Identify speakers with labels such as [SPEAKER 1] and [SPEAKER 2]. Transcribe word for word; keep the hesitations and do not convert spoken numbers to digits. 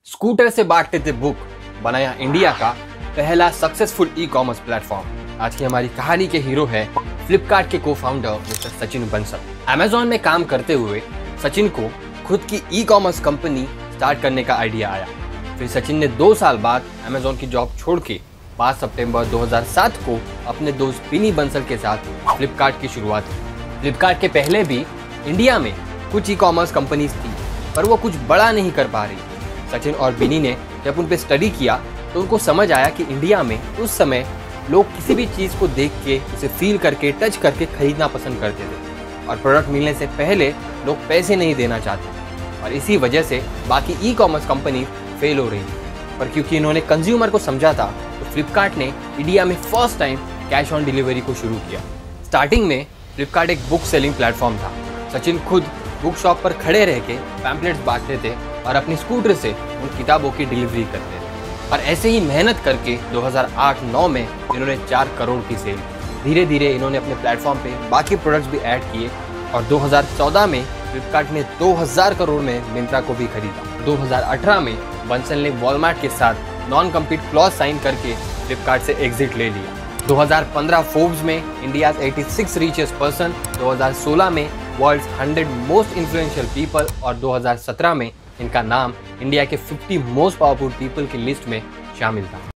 [SPEAKER 1] Scooter से बांटते थे बुक, बनाया इंडिया का पहला सक्सेसफुल ई कॉमर्स प्लेटफॉर्म। आज की हमारी कहानी के हीरो है फ्लिपकार्ट के को founder mister Sachin Bansal. Amazon में काम करते हुए सचिन को खुद की ई कॉमर्स कंपनी स्टार्ट करने का आइडिया आया। फिर सचिन ने दो साल बाद अमेजॉन की जॉब छोड़ के पाँच सितंबर दो हज़ार सात को अपने दोस्त बिनी बंसल के साथ फ्लिपकार्ट की शुरुआत की। फ्लिपकार्ट के पहले भी इंडिया में कुछ ई कॉमर्स कंपनीज थी, पर वो कुछ बड़ा नहीं कर पा रही। सचिन और बिनी ने जब उन पे स्टडी किया तो उनको समझ आया कि इंडिया में उस समय लोग किसी भी चीज़ को देख के, उसे फील करके, टच करके खरीदना पसंद करते थे और प्रोडक्ट मिलने से पहले लोग पैसे नहीं देना चाहते, और इसी वजह से बाकी ई कॉमर्स कंपनी फेल हो रही थी। पर क्योंकि इन्होंने कंज्यूमर को समझा था तो फ्लिपकार्ट ने इंडिया में first time cash on delivery को शुरू किया। स्टार्टिंग में फ्लिपकार्ट एक बुक सेलिंग प्लेटफॉर्म था। सचिन खुद बुक शॉप पर खड़े रह के पैम्पलेट्स बांटते थे और अपनी स्कूटर से उन किताबों की डिलीवरी करते थे। और ऐसे ही मेहनत करके दो हज़ार आठ नौ में इन्होंने चार करोड़ की सेल। धीरे धीरे इन्होंने अपने प्लेटफॉर्म पे बाकी प्रोडक्ट्स भी ऐड किए और दो हज़ार चौदह में फ्लिपकार्ट ने दो हज़ार करोड़ में मिंत्रा को भी खरीदा। दो हज़ार अठारह में बंसल ने वॉलमार्ट के साथ नॉन कम्पीट क्लॉज साइन करके फ्लिपकार्ट से एग्जिट ले लिया। दो हज़ार पंद्रह फोर्ब्स में इंडिया छियासी रिचेस्ट पर्सन, दो हज़ार सोलह में world's hundred most influential people और दो हज़ार सत्रह में इनका नाम इंडिया के पचास मोस्ट पावरफुल पीपल की लिस्ट में शामिल था।